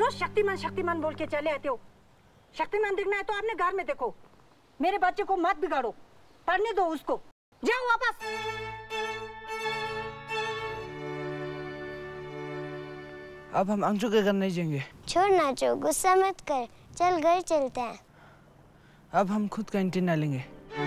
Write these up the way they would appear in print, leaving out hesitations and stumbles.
रोज शक्तिमान शक्तिमान बोल के चले आते हो। शक्तिमान देखना है तो आपने घर में देखो। मेरे बच्चे को मत बिगाड़ो, पढ़ने दो उसको। जाओ वापस। अब हम अंशु के घर नहीं जाएंगे। छोड़ नाचो, गुस्सा मत कर, चल घर चलते हैं। अब हम खुद का एंटीना लेंगे।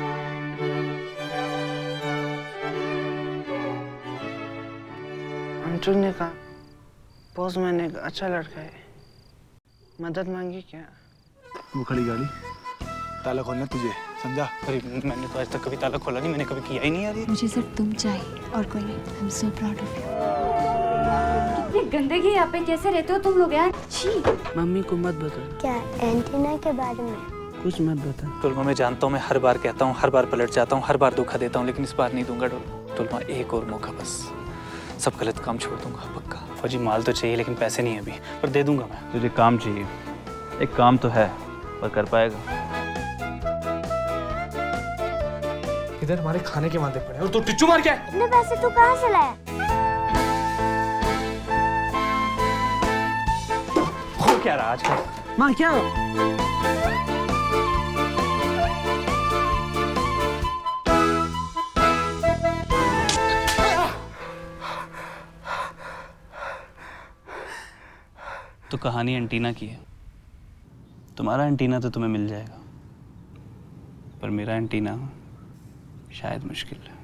अंशु ने कहा पोस्टमैन एक अच्छा लड़का है, मदद मांगी क्या? वो खड़ी गाड़ी, ताला खोलना तुझे, समझा? अरे मैंने तो आज तक कभी ताला खोला नहीं, मैंने कभी किया ही नहीं यार। मुझे सिर्फ तुम चाहिए और कोई नहीं। I am so proud of you. कितनी गंदगी यहाँ पे, कैसे रहते हो तुम लोग यार? छी। मम्मी को मत बता। क्या एंटीना के बारे में? कुछ मत बता। तुलमा मैं जानता हूँ, मैं हर बार कहता हूँ, हर बार पलट जाता हूँ, हर बार धोखा देता हूँ, लेकिन इस बार नहीं दूंगा तुलमा। एक और मौका बस, सब गलत काम छोड़ दूंगा पक्का। फौजी माल तो चाहिए लेकिन पैसे नहीं है अभी, पर दे दूंगा मैं। तुझे काम चाहिए, एक काम तो है पर कर पाएगा? इधर हमारे खाने के वादे पड़े और तू टिच्चू मार क्या? इतने पैसे तू कहाँ से लाया? हो क्या रहा आजकल? माँ क्या? तो कहानी एंटीना की है। तुम्हारा एंटीना तो तुम्हें मिल जाएगा, पर मेरा एंटीना शायद मुश्किल है।